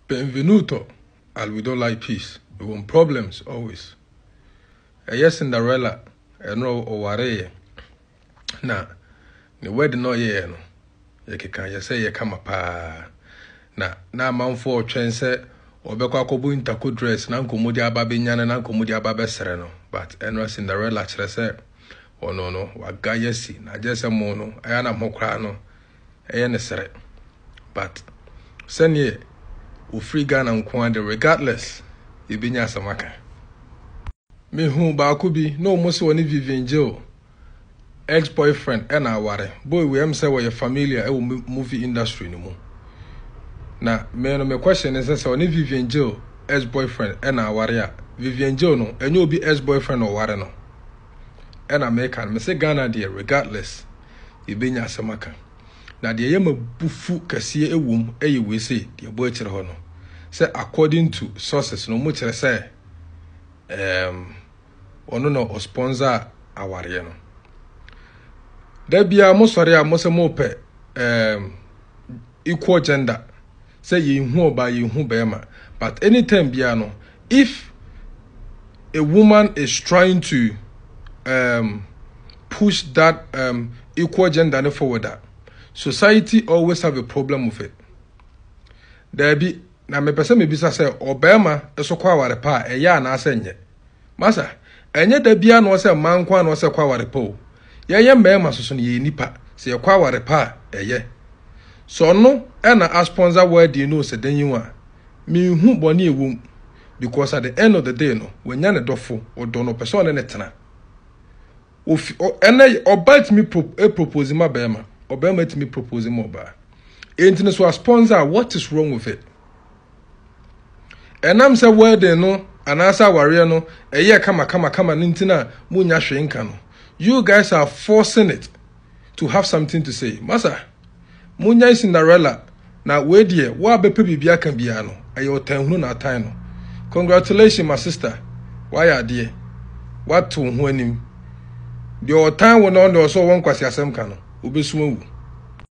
Benvenuto al we don't like peace. We want problems always. Yes, Cinderella, no oware. Na, the wedding no ye no. Ye can you say ye come pa. Na man for chance obekwa kobu intako dress na nkomodi ababe nyane na nkomodi ababe sere no. But enwa Cinderella chere say oh no waga yesi na jese mo no aya na mokra no eye ne sere. But senye free Ghana nkwande regardless ibinya samaka me hu ba ko bi no mo se woni Vivian Joe ex-boyfriend and aware boy we am say we familiar e movie industry no mu na me no me question is say woni Vivian Joe ex-boyfriend and aware a Vivian Joe no enye obi ex-boyfriend o ware no and American me say Ghana there regardless ibinya samaka na de ye mabufu kase ewum eye we say de bo akire ho no say according to sources no mo kire say ono no sponsor aware no da bia mo sori a mo se mo pe equal gender say ye hu oba ye hu bema but anytime bia no if a woman is trying to push that equal gender forward, society always have a problem with it. There be na me pese me bisa say obema eso kwa ware pa eya na asenye masa enye da bia no se man kwa no se kwa ware po ye mema soso ne nipa se kwa ware pa eye so no e na a sponsor word you know se dan yiwa me hu boni ewum because at the end of the day no wenya ne dofo odo no person ne tena ene obalt me propose ma bema obema to me propose mo ba enti so a sponsor what is wrong with it. And I'm say wedding no and answer warrior no a year kama nintina munya hwenka no. You guys are forcing it to have something to say. Masa munya Cinderella na we die wa be pe bibia kan bia no ayo tanhunu na atan no. Congratulations my sister. Why are there? What to ho anim. The time when on the so won kwasi asem ka no obesu awu.